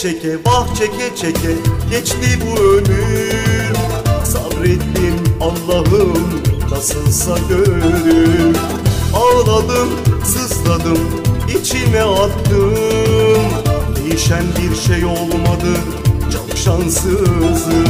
çeke vah çeke çeke geçti bu ömür. Sabrettim Allah'ım nasılsa görür. Ağladım sızladım içime attım. Değişen bir şey olmadı çok şanssızım.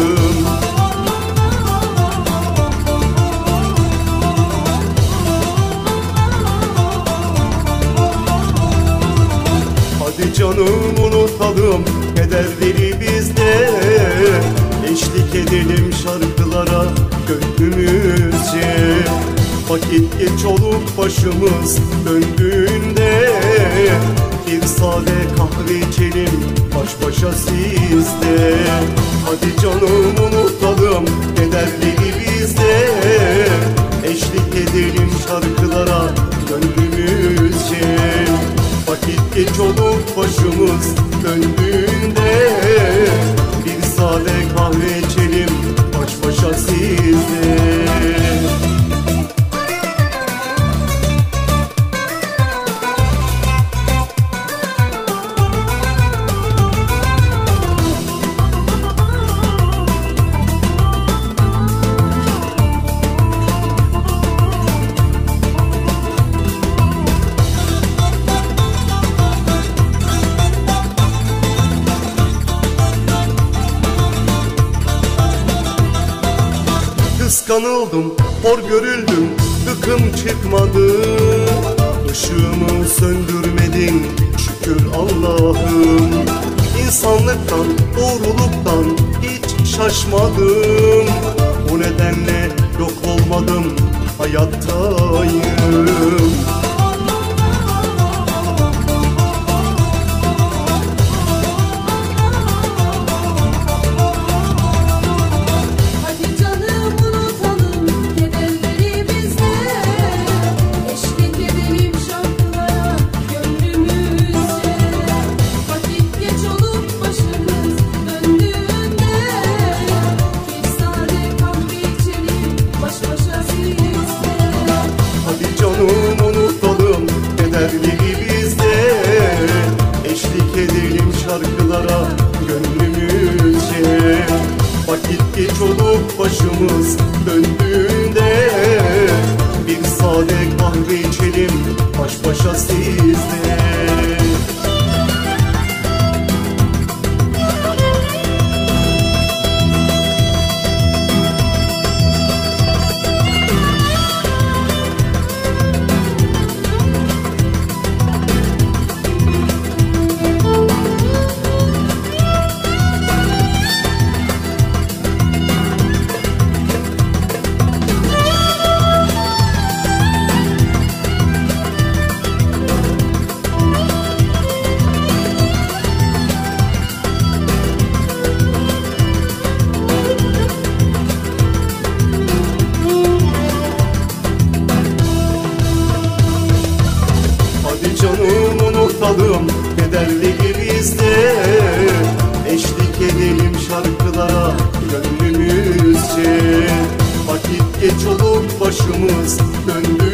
Hadi canım unutalım kederleri bizde. Eşlik edelim şarkılara gönlümüzce. Vakit geç olup başımız döndüğünde bir sade kahve içelim baş başa sizde. Hadi canım unutalım kederleri bizde. Eşlik edelim şarkılara gönlümüzce. Vakit geç olup başımız döndüğünde bir sade kahve içelim baş başa sizde. Kıskanıldım, hor görüldüm, gıkım çıkmadı. Işığımı söndürmedin, şükür Allah'ım. İnsanlıktan, doğruluktan hiç şaşmadım. O nedenle yok olmadım, hayattayım. Şarkılara gönlümüzce. Vakit geç olup başımız döndüğünde bir sade kahve içelim baş başa sizde. Unutalım kederleri bizde. Eşlik edelim şarkılara gönlümüzce. Vakit geç olup başımız döndü